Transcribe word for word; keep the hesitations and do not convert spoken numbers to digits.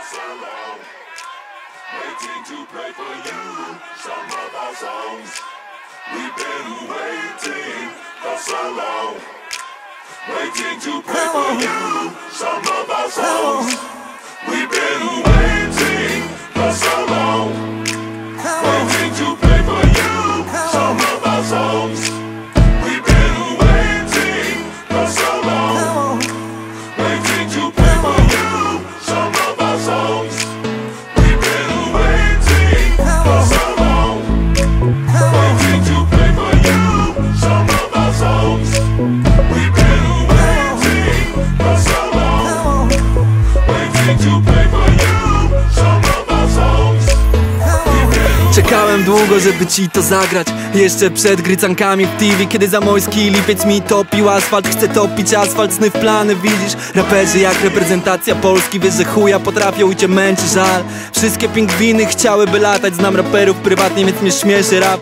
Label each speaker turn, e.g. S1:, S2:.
S1: so long, waiting to play for you some of our songs. We've been waiting for so long, waiting to play for you some of our songs. We've been waiting for so long, waiting to play for you some of our songs. We've been waiting for so long, waiting to play for you some of our songs. We've been waiting for so long, waiting to play for you some of our songs. We've been waiting for so long, waiting to play for you some of our songs.
S2: Czekałem długo, żeby ci to zagrać. Jeszcze przed grycankami w T V, kiedy zamojski lipiec mi topił asfalt. Chcę topić asfalt, sny w plany widzisz. Raperzy jak reprezentacja Polski, wiesz, że chuja potrafią i cię męczy żal. Wszystkie pingwiny chciałyby latać. Znam raperów prywatnie, więc mnie śmieszy rap.